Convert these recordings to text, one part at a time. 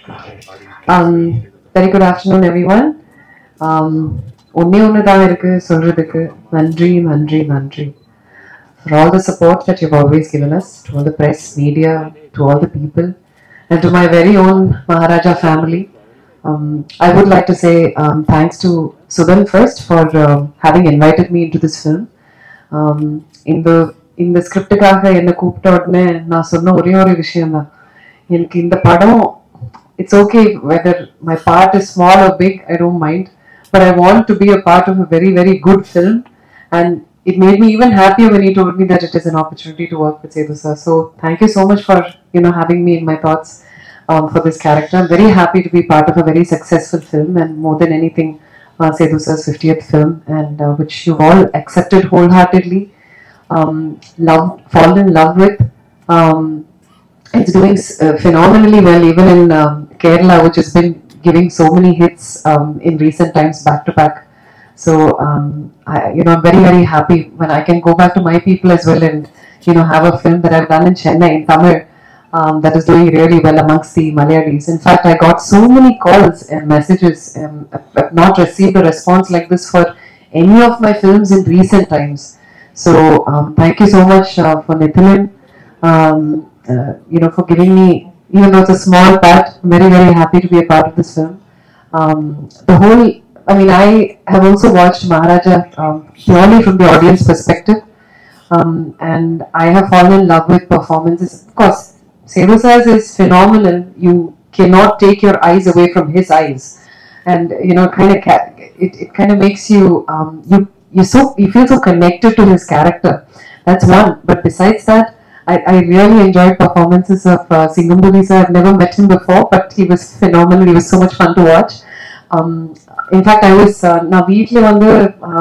Very good afternoon, everyone. ஒன்னே ஒன்று தான் இருக்கு சொல்றதுக்கு நன்றி நன்றி நன்றி for all the support that you've always given us, to all the press, media, to all the people, and to my very own Maharaja family. I would like to say thanks to Sudan first for having invited me into this film. இந்த ஸ்கிரிப்டுக்காக என்னை கூப்பிட்ட உடனே நான் சொன்ன ஒரே ஒரு விஷயம் தான், எனக்கு இந்த படம் it's okay whether my part is small or big, I don't mind, but I want to be a part of a very, very good film. And it made me even happier when he told me that it is an opportunity to work with Sethu sir. So thank you so much for having me in my thoughts for this character. I'm very happy to be part of a very successful film, and more than anything Sethu sir's 50th film, and which you've all accepted wholeheartedly, fallen in love with. It's doing phenomenally well, even in Kerala, which has been giving so many hits in recent times back to back. So I'm very, very happy when I can go back to my people as well and have a film that I've done in Chennai in Tamil that is doing really well amongst the Malayalis. In fact, I got so many calls and messages. I've not received a response like this for any of my films in recent times. So thank you so much for Nithilan, for giving me, even though it's a small part, I'm very, very happy to be a part of this film. I have also watched Maharaja purely from the audience perspective, and I have fallen in love with performances. Of course, Sethu sir is phenomenal. You cannot take your eyes away from his eyes, and it kind of makes you you feel so connected to his character. That's one. But besides that, I really enjoyed performances of Singambuli sir. I've never met him before, but he was phenomenal. He was so much fun to watch. In fact, I was na veetla vandu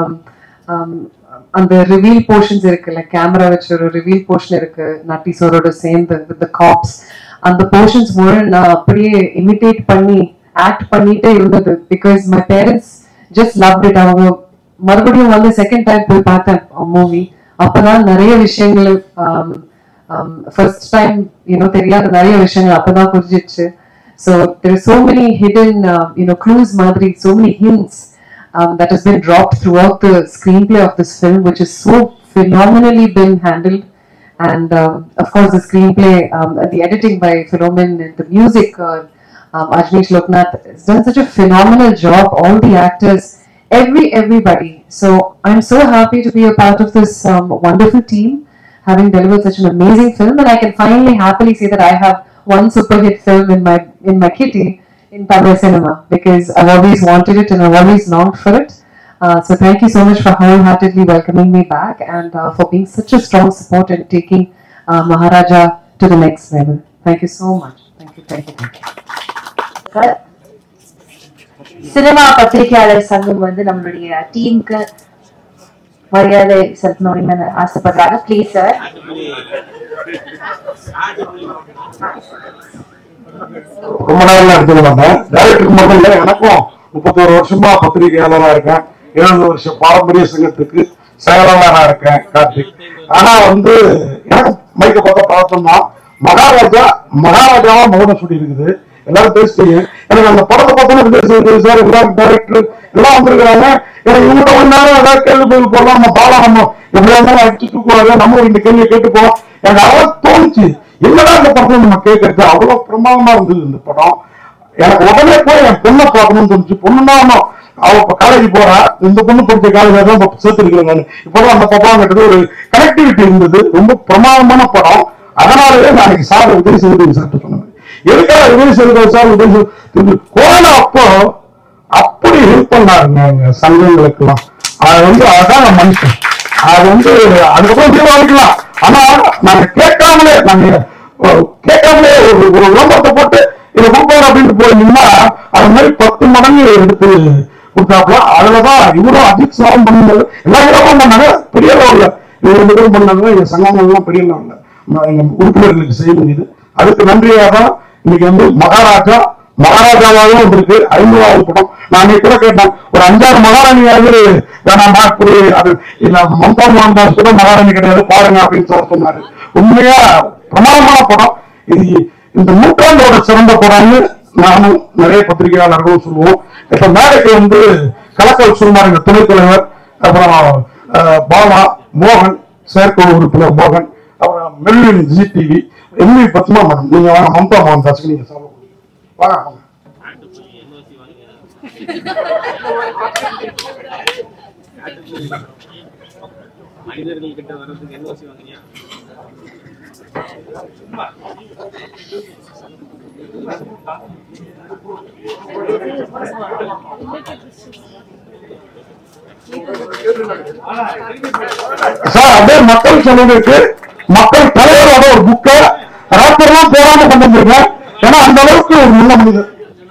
and the reveal portions irukku, like camera vechu oru reveal portion irukku Natti sir oda சேர்ந்து with the cops, and the portions more na அப்படியே imitate பண்ணி act பண்ணிட்டே இருந்தது, because my parents just loved it. அவங்க மறுபடியும் வந்து second time போய் பார்த்தேன் மூவி. அப்பதான் நிறைய விஷயங்கள் ஃபர்ஸ்ட் டைம் தெரியாத நிறைய விஷயங்கள் அப்பதான் புரிஞ்சிச்சு. So there are so many hidden clues madri, so many hints that has been dropped throughout the screenplay of this film, which is so phenomenally been handled. And of course the screenplay, the editing by Philomen, and the music, Ajneesh Loknath has done such a phenomenal job, all the actors, everybody. So I'm so happy to be a part of this wonderful team, having delivered such an amazing film, and I can finally happily say that I have one super hit film in my kitty in Tamil cinema, because I've always wanted it and I've always longed for it. So thank you so much for wholeheartedly welcoming me back, and for being such a strong support and taking Maharaja to the next level. Thank you so much. Thank you. Cinema பத்திரிகையாளர் சங்கம் வந்து நம்மளுடைய டீமுக்கு மரியாதை செலுத்தணும்னு ஆசைப்படுறாங்க. Please sir. ரொம்ப நாள் எடுத்துக்க மாட்டேன். டைரக்டருக்கு மட்டும் இல்லை, எனக்கும் 31 வருஷமா பத்திரிகையாளராக இருக்கேன். 7 வருஷம் பாரம்பரிய சங்கத்துக்கு செயலாளராக இருக்கேன் கார்த்திக். ஆனா வந்து எனக்கு மைக்க பார்த்த பார்த்தோம்னா மகாராஜாவா மௌனம் சொல்லி இருக்குது. எல்லாரும் பேசுறீங்க. எனக்கு அந்த படத்தை பார்த்தோன்னா சார் எல்லாரும் டைரக்டர் எல்லாம் வந்திருக்கிறாங்க. எனக்கு இவங்க ஒரு நேரம் ஏதாவது கேள்வி பதில் போடலாம், நம்ம பாலம் நம்ம எப்படியா இருந்தாலும் அடிச்சு தூக்குவாங்க, நம்ம இந்த கேள்வியை கேட்டுப்போம். எனக்கு அவ்வளவு தோணுச்சு, என்னடா இந்த படத்தை நம்ம கேட்கறது. அவ்வளவு பிரமாதமா இருந்தது இந்த படம். எனக்கு உடனே போய் என் பொண்ணை பார்க்கணும்னு தோணுச்சு. பொண்ணுன்னா அவ காலேஜ் போறா, இந்த பொண்ணு படிச்ச காலேஜ் தான் சேர்த்துருக்கிறேன் நான். இப்பதான் அந்த படம் கேட்டது ஒரு கனெக்டிவிட்டி இருந்தது. ரொம்ப பிரமாதமான படம். அதனாலவே நான் சார் உதவி செய்து சாப்பிட்டு சொன்னேன். எதுக்காக உதவி செய்து சார் உதவி கொரோனா அப்போ அப்படி ஹெல்ப் பண்ணாருங்க சங்கங்களுக்கு எல்லாம். அது வந்து அதான் மனுஷன். அது வந்து அதுக்கப்புறம் தீர்மானிக்கலாம். ஆனா நாங்க கேட்காமலே ஒரு விளம்பரத்தை போட்டு இதை கொடுப்பாரு அப்படின்னு போயிருந்தீங்கன்னா அது மாதிரி 10 மடங்கு எடுத்து கொடுத்தாப்புல. அதுலதான் இவரும் அஜித் சாரம் பண்ணாங்க, எல்லா இடமும் பண்ணாங்க. பெரிய லெவல்ல இவங்க பண்ணாங்க. எங்க சங்கங்கள்லாம் பெரிய லெவல்ல எங்க உறுப்பினர்களுக்கு செய்ய முடியுது. அதுக்கு நன்றியாக தான் இன்னைக்கு வந்து மகாராஜாவாகவும் வந்திருக்கு 50வது படம். நான் கூட கேட்டேன், ஒரு 5-6 மகாராணியாவது வேணாமா, அது இல்ல மம்தா மோகன்தாஸ் கூட மகாராணி கிடையாது பாருங்க அப்படின்னு சொன்னாரு. உண்மையா பிரமாதமான படம் இது. இந்த நூற்றாண்டோட சிறந்த படம்னு நானும் நிறைய பத்திரிகையாளர்களும் சொல்லுவோம். இப்ப மேடைக்கு வந்து கலக்கல் சுருமார் எங்க துணைத் தலைவர், அப்புறம் பாலா, மோகன், செயற்குழு உறுப்பினர் மோகன், அப்புறம் மெல்லின் ஜிடிவி, எம்வி பத்மா மேடம், நீங்க வாங்க. மம்தா மோகன் தாஸ்க்கு நீங்க சொல்ல வாங்க. மனிதர்கள் கிட்ட வர்றதுக்கு என்ஓசி வாங்குறியா? சார் அப்படியே மக்கள் சொன்னதுக்கு மக்கள் தலைவரோட ஒரு புக்கை ராப்பர்லாம் போடாம கொண்டு வந்திருக்கேன். ஏன்னா அந்த அளவுக்கு ஒரு நல்ல மனிதர்.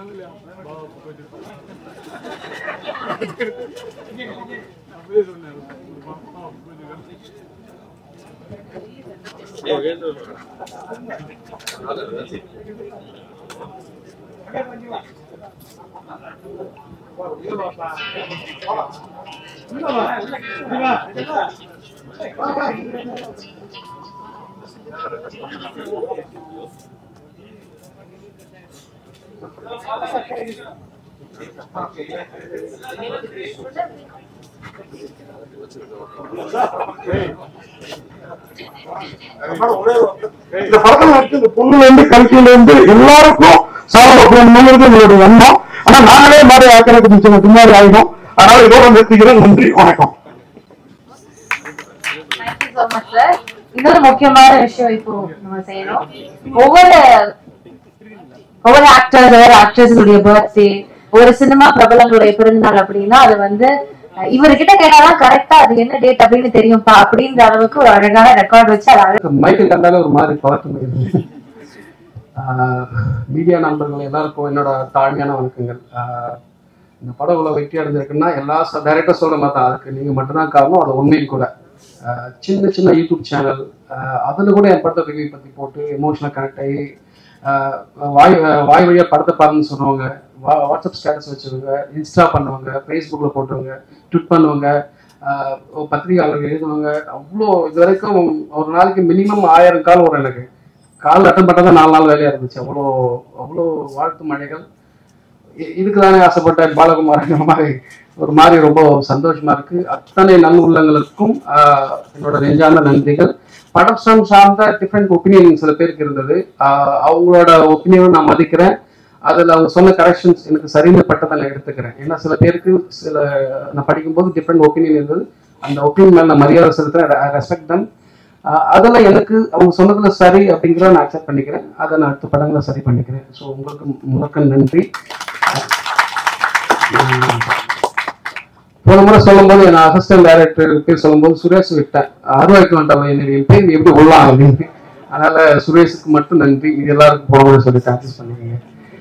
இந்த படத்துல இருக்கு, இந்த பொண்ணுல இருந்து கல்கியில இருந்து எல்லாருக்கும் சாதனை உங்களுடைய எண்ணம். ஆனா நாங்களே மாதிரி ஆக்கிறதுக்கு பின்னாடி ஆகிடும். அதனால இதோட நிறுத்திக்கிறேன். நன்றி, வணக்கம். இன்னொரு முக்கியமான விஷயம் இப்போ நம்ம செய்யணும். ஒவ்வொரு ஆக்டர், ஒவ்வொரு ஆக்ட்ரஸுடைய பர்த்டே, ஒரு சினிமா பிரபலங்களுடைய பிறந்தநாள் அப்படின்னா அது வந்து இவர்கிட்ட கேட்டாதான் கரெக்டா அது என்ன டேட் அப்படின்னு தெரியும்பா அப்படின்ற அளவுக்கு ஒரு அழகான ரெக்கார்ட் வச்சு அது மைக்கேல் கண்டாலே ஒரு மாதிரி பார்த்து மீடியா நண்பர்கள் எல்லாருக்கும் என்னோட தாழ்மையான வணக்கங்கள். இந்த படம் இவ்வளோ வெற்றி அடைஞ்சிருக்குன்னா எல்லா டைரக்டர் சொல்ற மாதிரி தான், அதுக்கு நீங்க மட்டும்தான் காரணம். அது உண்மையும் கூட. சின்ன சின்ன யூடியூப் சேனல் அதில் கூட என் படத்தை ரிவ்யூ பற்றி போட்டு எமோஷனல் கனெக்ட் ஆகி வாய் வழியாக படத்தை பாருன்னு சொல்லுவாங்க, வாட்ஸ்அப் ஸ்டேட்டஸ் வச்சுருவாங்க, இன்ஸ்டா பண்ணுவாங்க, ஃபேஸ்புக்கில் போட்டுருவாங்க, ட்விட் பண்ணுவாங்க, பத்திரிகையாளர்கள் எழுதுவாங்க. அவ்வளோ இது வரைக்கும் ஒரு நாளைக்கு மினிமம் 1000 கால் வரும். எனக்கு கால் அட்டன் பண்ணதான் 4 நாள் வேலையாக இருந்துச்சு. அவ்வளோ வாழ்த்து மழைகள். இதுக்கு தானே ஆசைப்பட்ட பாலகுமார் மாதிரி ஒரு மாதிரி ரொம்ப சந்தோஷமா இருக்கு. அத்தனை நல்ல உள்ளங்களுக்கும் என்னோட நெஞ்சார்ந்த நன்றிகள். படம் சார்ந்த டிஃப்ரெண்ட் ஒப்பீனியன் சில பேருக்கு இருந்தது. அவங்களோட ஒப்பீனியனை நான் மதிக்கிறேன். அதில் அவங்க சொன்ன கரெக்ஷன்ஸ் எனக்கு சரின்னு பட்டதை நான் எடுத்துக்கிறேன். ஏன்னா சில பேருக்கு நான் படிக்கும்போது டிஃப்ரெண்ட் ஒப்பீனியன் இருந்தது. அந்த ஒப்பீனியன் மேலே நான் மரியாதை செலுத்துறேன், ரெஸ்பெக்ட் தம். அதில் எனக்கு அவங்க சொன்னதுல சரி அப்படிங்கிறத நான் அக்செப்ட் பண்ணிக்கிறேன். அதை நான் அடுத்த படங்களை சரி பண்ணிக்கிறேன். ஸோ உங்களுக்கு முழுக்க நன்றி. போன முறை சொல்லும்போது என் அசிஸ்டன்ட் டைரக்டர் பேர் சொல்லும்போது சுரேஷ் விட்டேன், அருவாய்க்கு வேண்டாம் என்னுடைய பேர் எப்படி உள்ளலாம் அப்படின்னு. அதனால சுரேஷுக்கு மட்டும் நன்றி. இது எல்லாருக்கும் போன முறை சொல்லி டாக்டிஸ் பண்ணுவீங்க.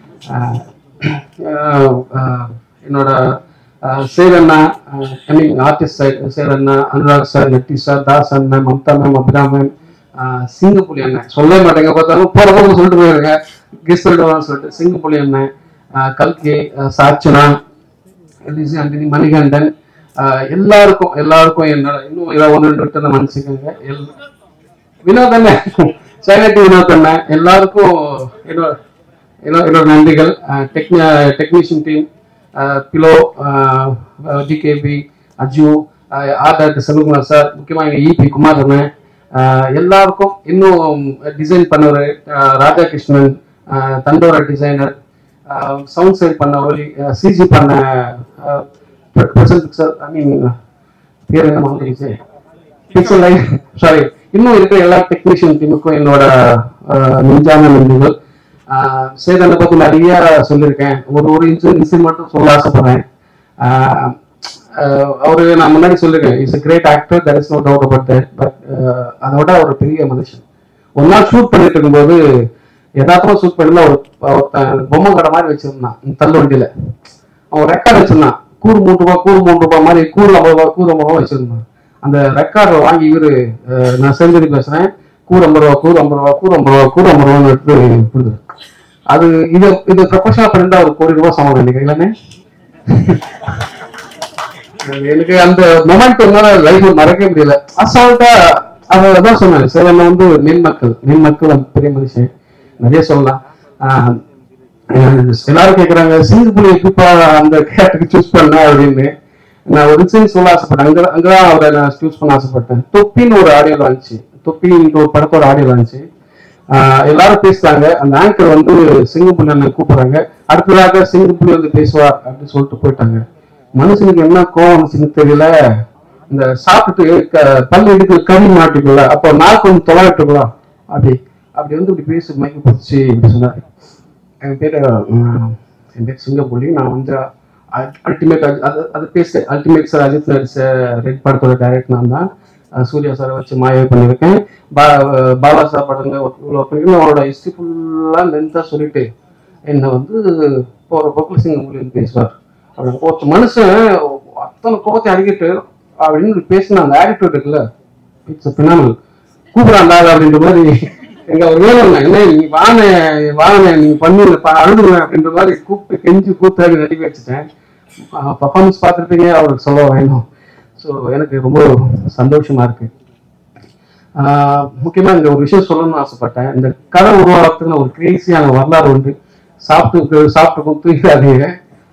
என்னோட சேரண்ணா, ஆர்டிஸ்ட் சேரண்ணா, அனுராக் சார், நட்டி சார், தாஸ் அண்ணன், மம்தா மேம், அபிராமன், சிங்கப்புலி அண்ணன் சொல்லவே மாட்டேங்க, பார்த்தாலும் போற போக சொல்லிட்டு போயிருங்க கெஸ்ட் சொல்லிட்டு சிங்கப்புலி அண்ணன், கல்கி, சாச்சனா, ஆண்டனி, மணிகண்டன், எல்லாருக்கும் என்னோட இன்னும் 1-2 மன்னிச்சுக்கோங்க. வினோத் அண்ணன், சைலட்டி வினோத் அண்ணன், எல்லாருக்கும் என்னோட நன்றிகள். டெக்னீஷியன் டீம், பிலோ, T K P, Aju, art director Selvakumar sir, முக்கியமாக எங்கள் இபி குமார் அண்ணன், எல்லாருக்கும் இன்னும் டிசைன் பண்ணவர் ராதாகிருஷ்ணன், தண்டோர டிசைனர், சவுண்ட் சைட் பண்ணவர், சிஜி பண்ண பிக்சர், ஐ மீன் பேர் என்ன மாறிடுச்சு, பிக்சல் லைட், சாரி, இன்னும் இருக்கிற எல்லா டெக்னீஷியன் டீமுக்கும் என்னோட நெஞ்சான நன்றிகள். சேதனை பற்றி நிறைய சொல்லியிருக்கேன். ஒரு இன்சிடென்ட் மட்டும் சொல்ல ஆசைப்படுறேன். அவரு நான் முன்னாடி சொல்லியிருக்கேன், is a great actor, there is no doubt about that. But அதோட ஒரு பெரிய மனுஷன். ஒரு நாள் ஷூட் பண்ணிட்டு இருக்கும்போது யதார்த்தமா ஷூட் பண்ணல, ஒரு பொம்மை கடை மாதிரி வச்சிருந்தான் தள்ளு வண்டியில. அவன் ரெக்கார்டு வச்சிருந்தான், கூறு 3 ரூபாய் மாதிரி, கூறு 50 ரூபாய், கூறு 50 ரூபாய் வச்சிருந்தான். அந்த ரெக்கார்டை வாங்கி இவரு, நான் சேர்ந்து பேசுறேன், கூறு 50 ரூபா, கூறு 50 ரூபா, கூறு 50 ரூபா, கூறு 50 ரூபான்னு எடுத்து கொடுக்குது. அது இது ப்ரொஃபஷனல் பண்ணிட்டா ஒரு 1 கோடி ரூபாய் சம்பளம் நினைக்கிறீங்களே. எனக்கு அந்த மொமெண்ட் லைஃப்ல மறக்க முடியல. அசால்ட்டா அதான் சொன்னேன், சேவன்ல வந்து நெல் மக்கள் பெரிய மனுஷன், நிறைய சொல்லலாம். எல்லாரும் கேட்குறாங்க சிங்கப்பூர் எப்படிப்பா அந்த கேரக்டருக்கு சூஸ் பண்ண அப்படின்னு. நான் ஒரு இன்சிடென்ட் சொல்ல ஆசைப்பட்டேன். அங்கதான் அவரை நான் சூஸ் பண்ண ஆசைப்பட்டேன். தொப்பின்னு ஒரு ஆடியோ வந்துச்சு, தொப்பின்ற ஒரு படத்தோட ஆடியோ வந்துச்சு. எல்லாரும் பேசுறாங்க. அந்த ஆங்கர் வந்து சிங்கப்பூர்ல என்ன கூப்பிடுறாங்க, அடுத்ததாக சிங்கப்பூர்ல வந்து பேசுவார் அப்படின்னு சொல்லிட்டு போயிட்டாங்க. மனுஷனுக்கு என்ன கோவம் வந்துச்சுன்னு தெரியல. இந்த சாப்பிட்டுட்டு பல்லு எடுக்க கறி மாட்டிக்கல, அப்போ நாக்கு வந்து தொலைட்டுக்கலாம் அப்படி அப்படி வந்து இப்படி பேசி மைக்கு போச்சு இப்படி சொன்னார். என் பேர் சிங்கப்பூர்லி. நான் வந்து அல்டிமேட் அது பேச அல்டிமேட் சார் அஜித் நடிச்ச ரெட் படத்தோட டைரக்டர் நான் தான். சூர்யா சாரை வச்சு மாயவே பண்ணியிருக்கேன். பாலா சார் படங்க இவ்வளோ அவரோட ஹிஸ்ட்ரி ஃபுல்லாக லென்த்தாக சொல்லிட்டு என்னை வந்து போகிற பக்கம் சிங்கப்பூர்லேருந்து பேசுவார். அப்படி ஒரு மனுஷன் அத்தனை கோவத்தை அடிக்கிட்டு அப்படின்னு பேசின அந்த ஆட்டிடியூட் இருக்குல்ல, இட்ஸ் பினாமல். கூப்பிடாண்டா அப்படின்ற மாதிரி எங்க அவர் வேணும் என்ன நீ வாங்க நீங்க பண்ணி அழுதுவேன் அப்படின்ற மாதிரி கூப்பிட்டு கெஞ்சி கூத்தாடி நடிக்க வச்சுட்டேன். பர்ஃபார்மன்ஸ் பார்த்துருப்பீங்க, அவருக்கு சொல்ல வேணும். ஸோ எனக்கு ரொம்ப சந்தோஷமா இருக்கு. முக்கியமா இந்த ஒரு விஷயம் சொல்லணும்னு ஆசைப்பட்டேன். இந்த கதை உருவாக்குறதுக்கு ஒரு கிரேசியான வரலாறு உண்டு. சாப்பிட்டு தூக்காதீங்க.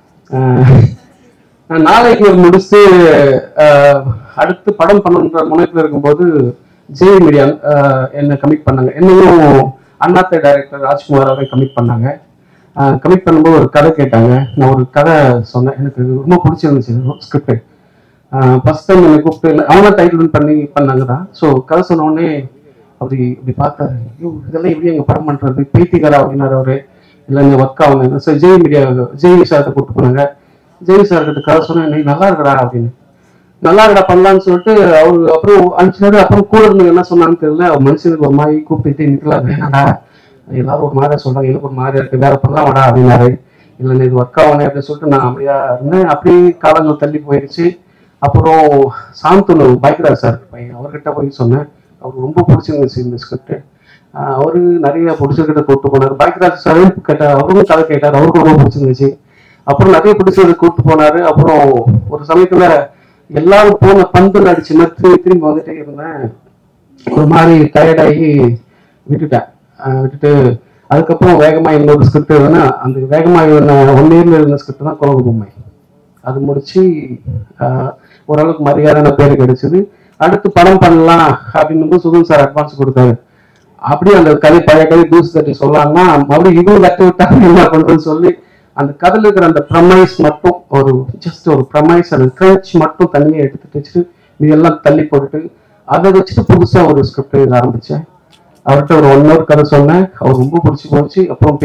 நான் நாளைக்கு முடிச்சு அடுத்து படம் பண்ணுன்ற முனைப்பில் இருக்கும்போது ஜெய் மீடியா என்ன கமிட் பண்ணாங்க. என்னையும் அண்ணாத்தை டைரக்டர் ராஜ்குமார் அவரை கமிட் பண்ணாங்க. கமிட் பண்ணும்போது ஒரு கதை கேட்டாங்க. நான் ஒரு கதை சொன்னேன், எனக்கு ரொம்ப பிடிச்சிருந்துச்சு ஸ்கிரிப்ட். ஃபர்ஸ்ட் டைம் என்னை கூப்பிட்டு அவங்க டைட்டில் பண்ணாங்க தான். ஸோ கதை சொன்ன உடனே அப்படி இப்படி பார்த்தாரு, ஐயோ இதெல்லாம் எப்படி எங்கள் படம் பண்ணுறது பீத்திகாரா அப்படின்னாரு அவரு. இல்லை நீங்கள் ஒர்க் ஆகுங்க. ஸோ ஜெய் மீடியா ஜெய் சார்கிட்ட கூப்பிட்டு போனாங்க. ஜெய் சார்கிட்ட கதை சொன்னேன், நீ நல்லா இருக்கடா அப்படின்னு. நல்லா இருக்கடா பண்ணலான்னு சொல்லிட்டு அவரு அப்புறம் அனுப்பிச்சாரு. அப்புறம் கூட இருந்து என்ன சொன்னான்னு தெரியல, அவர் மனுஷனுக்கு ஒரு மாதிரி கூப்பிட்டு நிற்கலாம் வேணாடா, எல்லாரும் ஒரு மாதிரியா சொல்றாங்க, எனக்கு ஒரு மாதிரியா இருக்கு, வேற பண்ணலாம் வாடா அப்படின்னாரு. இல்லை இது ஒர்க் ஆகுங்க அப்படின்னு சொல்லிட்டு நான் அப்படியா இருந்தேன். அப்படியே காலங்கள் தள்ளி போயிடுச்சு. அப்புறம் சாந்தனு பைக்ராஜ் சார் பையன் அவர்கிட்ட போய் சொன்னேன். அவருக்கு ரொம்ப பிடிச்சிருந்துச்சு இந்த ஸ்கிரிப்ட். அவரு நிறைய பிடிச்சிருக்கிட்ட கூப்பிட்டு போனார். பைக்ராஜ் சார் கேட்டார், அவருக்கும் கதை கேட்டார், அவருக்கும் ரொம்ப பிடிச்சிருந்துச்சு. அப்புறம் நிறைய பிடிச்சது கூப்பிட்டு போனாரு. அப்புறம் ஒரு சமயத்துல எல்லாரும் போன பந்து அடிச்சு திரும்பி வந்துட்டே இருந்தேன். ஒரு மாதிரி டயர்டாகி விட்டுட்டு அதுக்கப்புறம் வேகமா இன்னொரு ஸ்கிரிப்ட் எழுதுனா, அந்த வேகமா ஒன் இயர்ல இருந்த ஸ்கிரிப்ட் தான் குரங்கு பொம்மை. அது முடிச்சு ஓரளவுக்கு மரியாதையான பேரு கிடைச்சது. அடுத்து படம் பண்ணலாம் அப்படின்னு சுதன் சார் அட்வான்ஸ் கொடுத்தாரு. அப்படியே அந்த கதை பழைய கதை தூசு தட்டி சொல்லலாம்னா மறுபடியும் இதுவும் கட்டி விட்டாங்க என்ன பண்றதுன்னு சொல்லி அந்த கதையில் இருக்கிற அந்த ப்ரமைஸ் மட்டும் ஒரு ஜஸ்ட் ஒரு ப்ரமைஸ் அந்த கிரச் மட்டும் தண்ணியை எடுத்துட்டு வச்சுட்டு இதெல்லாம் தள்ளி போட்டுட்டு அதை வச்சுட்டு புதுசா ஒரு ஸ்கிரிப்ட் எழுத ஆரம்பிச்சேன். அவர்கிட்ட ஒரு 1 hour கதை சொன்னேன். அவர் ரொம்ப பிடிச்சி போச்சு. அப்புறம்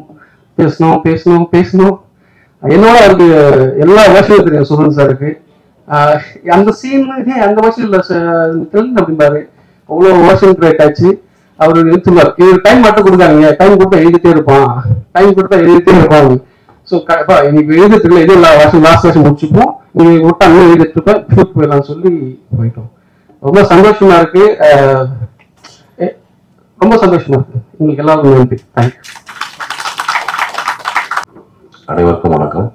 பேசணும் என்னோட அவருக்கு எல்லா வருஷமும் தெரியும் சுதன் சாருக்கு. அந்த சீன் அந்த வருஷம் இல்லை தெலுங்கு அப்படின்பாரு, அவ்வளோ வருஷம் கிரியேட் ஆச்சு. அவரு நிறுத்துவார், இது டைம் மட்டும் கொடுக்காங்க, டைம் கொடுத்தா எழுதிட்டே இருப்பான். ஸோ இன்னைக்கு எழுதிட்டு இல்லை, இது லாஸ்ட் வருஷம் முடிச்சுப்போம், நீங்க விட்டா அங்கே எழுதிட்டு இருப்பேன், போயிடலாம்னு சொல்லி போயிட்டோம். ரொம்ப சந்தோஷமா இருக்கு. ரொம்ப சந்தோஷமா இருக்கு. உங்களுக்கு எல்லாருக்கும் நன்றி. தேங்க்யூ. அனைவருக்கும் வணக்கம்.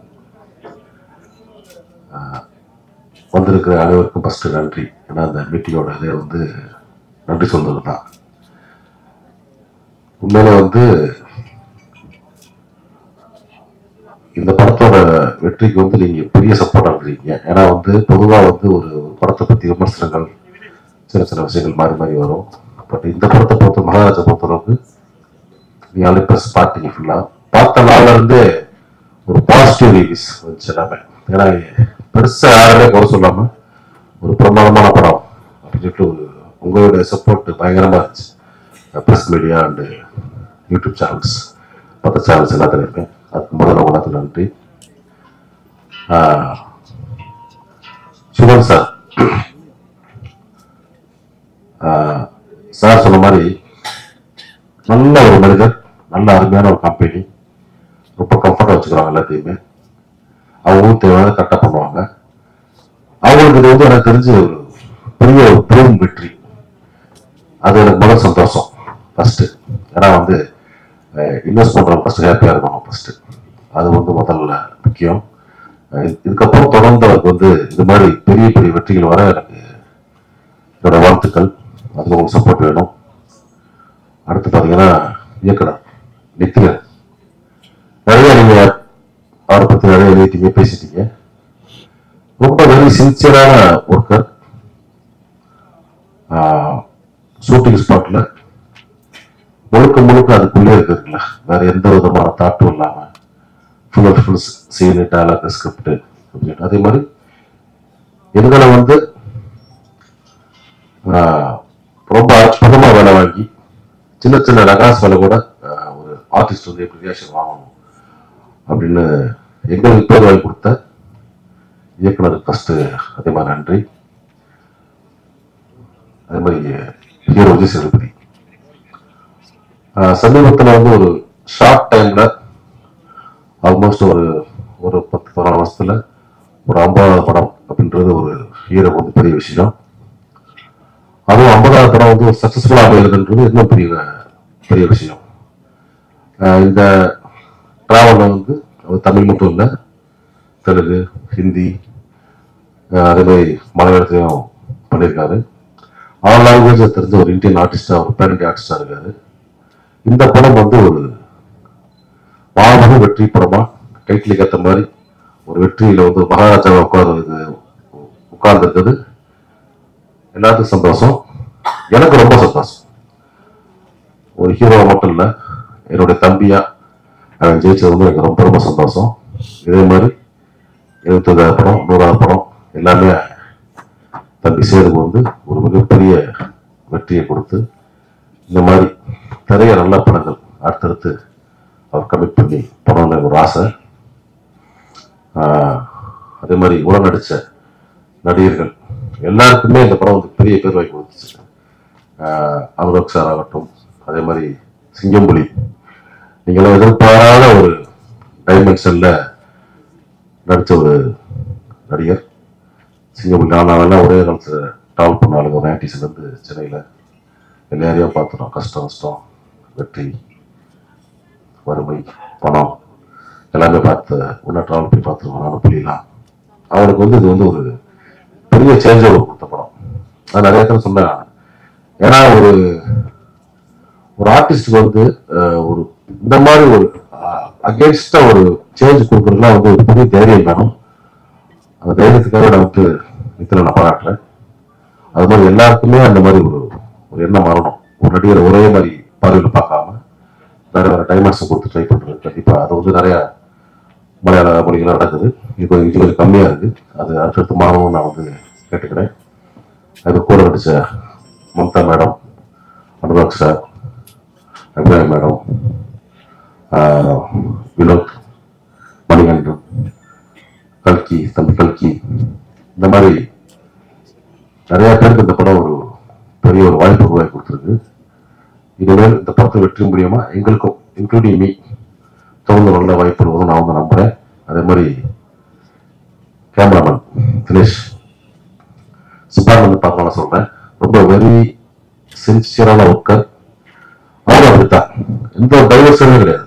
வந்திருக்கிற அனைவருக்கும் ஃபர்ஸ்ட் நன்றி. ஏன்னா அந்த மீட்டிங்கோட இதே வந்து நன்றி சொல்றது தான். உண்மையில இந்த படத்தோட வெற்றிக்கு நீங்க பெரிய சப்போர்ட் ஆகுறீங்க. ஏன்னா பொதுவாக ஒரு படத்தை பத்தி விமர்சனங்கள் சின்ன விஷயங்கள் மாறி வரும். பட் இந்த படத்தை பொறுத்த மகாராஜா பொறுத்தளவுக்கு நீங்க அலிபஸ் பார்த்தீங்க, ஃபுல்லா பார்த்த நாள்ல இருந்தே ஒரு பாசிட்டிவ் ரிவ்யூஸ் வந்துச்சு எல்லாமே. ஏன்னா பெருசா யாருமே குறை சொல்லாம ஒரு பிரமாதமான படம் அப்படின்னு சொல்லிட்டு உங்களுடைய சப்போர்ட் பயங்கரமா இருந்துச்சு. Press media and YouTube channels, மற்ற சேனல்ஸ் எல்லாத்துலையும் இருக்கேன். அதுக்கு முதல்ல எல்லாத்துக்கும் நன்றி. சுமன் சார் சார் சொன்ன மாதிரி நல்ல ஒரு மனிதர், நல்ல அருமையான ஒரு கம்பெனி, ரொம்ப கம்ஃபர்டா வச்சுக்கிறாங்க எல்லாத்தையுமே. அவங்களும் தேவையான கரெக்டாக பண்ணுவாங்க. அவங்களுக்கு இது எனக்கு தெரிஞ்ச ஒரு பெரிய ஒரு பெரும் வெற்றி. அது எனக்கு முதல் சந்தோஷம் ஃபர்ஸ்ட். ஏன்னா இன்வெஸ்ட் பண்றவங்க ஃபர்ஸ்ட் ஹாப்பியா இருக்கணும் ஃபர்ஸ்ட். அது முதல்ல முக்கியம். இதுக்கப்புறம் தொடர்ந்து அவருக்கு இது மாதிரி பெரிய பெரிய வெற்றிகள் வர எனக்கு என்னோட வாழ்த்துக்கள். அதுக்கு உங்களுக்கு சப்போர்ட் வேணும். அடுத்து பார்த்தீங்கன்னா இயக்குனர் நித்யன் அவரை பத்தி நிறைய எழுதிட்டீங்க, பேசிட்டீங்க. ரொம்ப வெரி சின்சியரான ஒர்க்கர். ஷூட்டிங் ஸ்பாட்ல முழுக்க முழுக்க அதுக்குள்ளே இருக்குல்ல, வேற எந்த விதமான தாட்டும் இல்லாம full and full scene, dialogue, script. அதே மாதிரி எங்களை வந்து ரொம்ப அற்புதமா வேலை வாங்கி சின்ன சின்ன நகாஸ் வேலை கூட ஒரு ஆர்டிஸ்ட் வந்து எப்படி ரியாக்ஷன் வாங்கணும் அப்படின்னு எங்களுக்கு பேர் வாங்கி கொடுத்த இயக்குனருக்கு ஃபர்ஸ்ட் அதே மாதிரி நன்றி. அதே மாதிரி ஹீரோ விஜய் சேதுபதி சமீபத்தில் வந்து ஒரு ஷார்ட் டைம்ல ஆல்மோஸ்ட் ஒரு 10-12 வருஷத்துல ஒரு 50வது படம் அப்படின்றது ஒரு ஹீரோ வந்து பெரிய விஷயம். அதுவும் 50வது படம் வந்து ஒரு சக்சஸ்ஃபுல்லா அமைகிறதுன்றது இன்னும் பெரிய விஷயம். இந்த டிராவல்ல வந்து தமிழ் மட்டும் இல்லை, தெலுங்கு, ஹிந்தி, அதே மாதிரி மலையாளத்தையும் பண்ணியிருக்காரு. ஆல் லாங்குவேஜ் தெரிஞ்ச ஒரு இந்தியன் ஆர்டிஸ்டா, ஒரு பேரண்ட் ஆர்டிஸ்டா இருக்காரு. இந்த படம் வந்து ஒரு மாபெரும் வெற்றி படமா, டைட்டிலுக்கு ஏற்ற மாதிரி ஒரு வெற்றியில வந்து மகாராஜாவை உட்கார்ந்துருக்குது. எல்லாத்துக்கும் சந்தோஷம், எனக்கு ரொம்ப சந்தோஷம். ஒரு ஹீரோவை மட்டும் இல்லை, என்னுடைய தம்பியா அவன் ஜெயிச்சது வந்து எனக்கு ரொம்ப ரொம்ப சந்தோஷம். இதே மாதிரி 75வது படம், 100வது படம் எல்லாமே தம்பி சேதுக்கு வந்து ஒரு மிகப்பெரிய வெற்றியை கொடுத்து இந்த மாதிரி நிறைய நல்ல படங்கள் அடுத்தடுத்து அவர் கமிட் பண்ணி படம்னு ஒரு ஆசை. அதே மாதிரி உடன் நடித்த நடிகர்கள் எல்லாருக்குமே இந்த படம் வந்து பெரிய பேர் வாங்கி கொடுத்துச்சு. அனுராக் சார் ஆகட்டும், அதே மாதிரி சிங்கம்புலி, நீங்களாம் எதிர்பாராத ஒரு டைமென்ஷன்ல நடித்த ஒரு நடிகர் சிங்கம்புலி. நாங்கெல்லாம் ஒரே காலத்தில் ட்ராவல் பண்ண ஆளுங்க, 90ஸ்லேருந்து சென்னையில் எல்லாரையும் பார்த்துட்டோம். கஷ்டம், வெற்றி, வறுமை, பணம் எல்லாமே பார்த்து ஒன்றா ட்ராவல் பண்ணி பார்த்துருவோம். நானும் புரியலாம். அவனுக்கு வந்து இது வந்து ஒரு பெரிய சேஞ்ச் ஓவர் கொடுத்த படம். அது நிறைய பேர் சொன்னேன். ஏன்னா ஒரு ஆர்டிஸ்டுக்கு வந்து ஒரு இந்த மாதிரி ஒரு அகேன்ஸ்டா ஒரு சேஞ்ச் கொடுக்கறதுலாம் வந்து ஒரு பெரிய தைரியம் வேணும். அந்த தைரியத்துக்காக நான் வந்து இதில் நான் பாராட்டுறேன். அது மாதிரி எல்லாருக்குமே அந்த மாதிரி ஒரு எண்ணம் வரணும். ஒரு நடிகரை ஒரே மாதிரி பார்வையில் பார்க்காம வேற டைமண்ட்ஸை கொடுத்து ட்ரை பண்றது கண்டிப்பா. அது வந்து நிறைய மலையாள மொழிகள்லாம் நடக்குது. இப்போ கொஞ்சம் கம்மியா இருக்கு. அது அடுத்தடுத்து மாறணும்னு நான் வந்து கேட்டுக்கிறேன். அது கூட நடிச்ச மம்தா மேடம், அனுராக் சார், அபிராய் மேடம், வினோத், மணிகண்டன், கல்கி, தம்பி கல்கி, இந்த மாதிரி நிறைய பேருக்கு இந்த படம் ஒரு பெரிய ஒரு வாய்ப்பு உருவாக்கி கொடுத்துருக்கு. இனிமேல் இந்த படத்தை வெற்றி முடியுமா எங்களுக்கும் இன்க்ளூடிங் மீ தொடர்ந்து நல்ல வாய்ப்பு வரும் நான் வந்து நம்புறேன். அதே மாதிரி கேமராமேன் தினேஷ் சிப்பான் வந்து பார்க்கலாம் சொல்றேன். ரொம்ப வெரி சின்சியரான ஒர்க்கர். அவரும் அப்படித்தான், எந்த டைவர்ஷனும் கிடையாது.